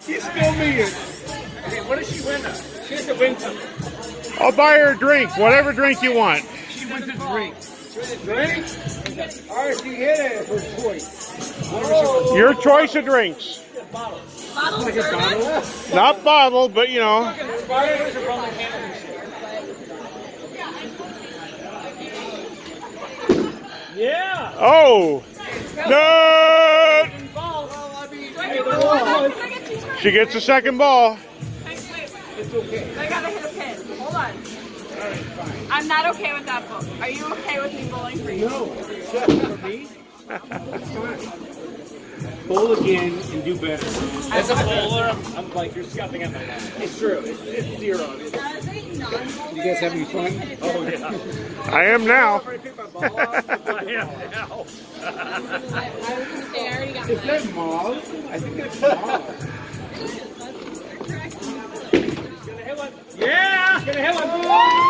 She's filming it. Okay, what does she win? She has to win something. I'll buy her a drink, whatever drink you want. She wins a drink. Drink? Alright, she hit it. Her choice. Your choice of drinks. Bottle. Bottle Like a service? bottle? Not bottled, but you know. Spiders or Roman candles? Yeah. Oh. No. I She gets the second ball. It's okay. I gotta hit a pin. Hold on. I'm not okay with that book. Are you okay with me bowling for you? No. For me? That's fine. Bowl again and do better. As a bowler, I'm like, you're scuffing at my line. It's true. It's 0. You guys having fun? Oh, yeah. I am now. I picked my ball up. I am now. Is that mauve? I think it's mauve. Yeah! Gonna hit one.